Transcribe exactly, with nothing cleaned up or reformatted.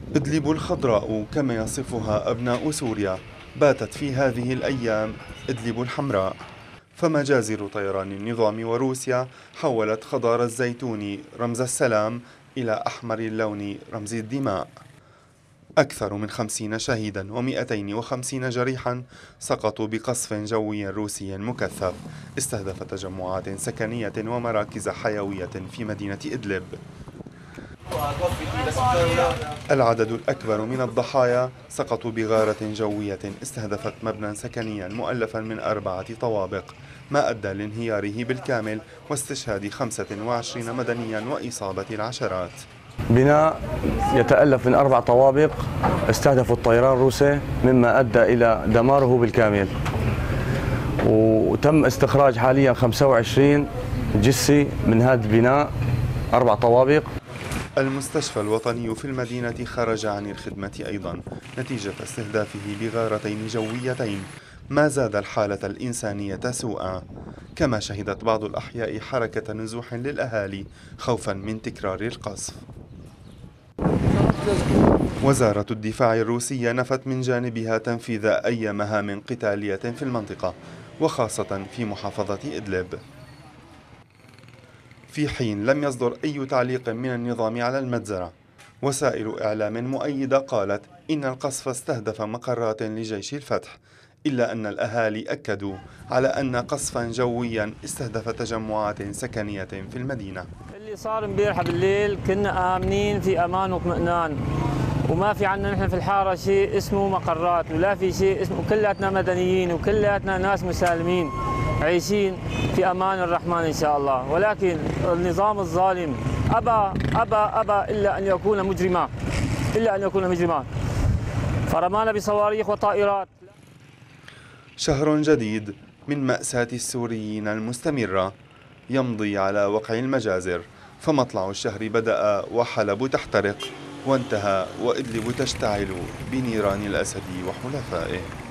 إدلب الخضراء كما يصفها أبناء سوريا باتت في هذه الأيام إدلب الحمراء، فمجازر طيران النظام وروسيا حولت خضار الزيتون رمز السلام إلى أحمر اللون رمز الدماء. أكثر من خمسين شهيدا ومئتين وخمسين جريحا سقطوا بقصف جوي روسي مكثف استهدف تجمعات سكنية ومراكز حيوية في مدينة إدلب. العدد الأكبر من الضحايا سقطوا بغارة جوية استهدفت مبنى سكنيا مؤلفا من أربعة طوابق، ما أدى لانهياره بالكامل واستشهاد خمسة وعشرين مدنيا وإصابة العشرات. بناء يتألف من أربع طوابق استهدفوا الطيران الروسي مما أدى إلى دماره بالكامل، وتم استخراج حاليا خمسة وعشرين جثة من هذا البناء أربع طوابق. المستشفى الوطني في المدينة خرج عن الخدمة أيضا نتيجة استهدافه بغارتين جويتين، ما زاد الحالة الإنسانية سوءا، كما شهدت بعض الأحياء حركة نزوح للأهالي خوفا من تكرار القصف. وزارة الدفاع الروسية نفت من جانبها تنفيذ أي مهام قتالية في المنطقة وخاصة في محافظة إدلب، في حين لم يصدر أي تعليق من النظام على المجزرة. وسائل إعلام مؤيدة قالت إن القصف استهدف مقرات لجيش الفتح، إلا أن الأهالي أكدوا على أن قصفا جويا استهدف تجمعات سكنية في المدينة. اللي صار امبارح بالليل كنا آمنين في أمان واطمئنان، وما في عندنا نحن في الحارة شيء اسمه مقرات ولا في شيء اسمه، كلاتنا مدنيين وكلاتنا ناس مسالمين عايشين في أمان الرحمن إن شاء الله. ولكن النظام الظالم أبى أبى أبى إلا أن يكون مجرما، إلا أن يكون مجرما، فرمانا بصواريخ وطائرات. شهر جديد من مأساة السوريين المستمرة يمضي على وقع المجازر، فمطلع الشهر بدأ وحلب تحترق وانتهى وإدلب تشتعل بنيران الأسد وحلفائه.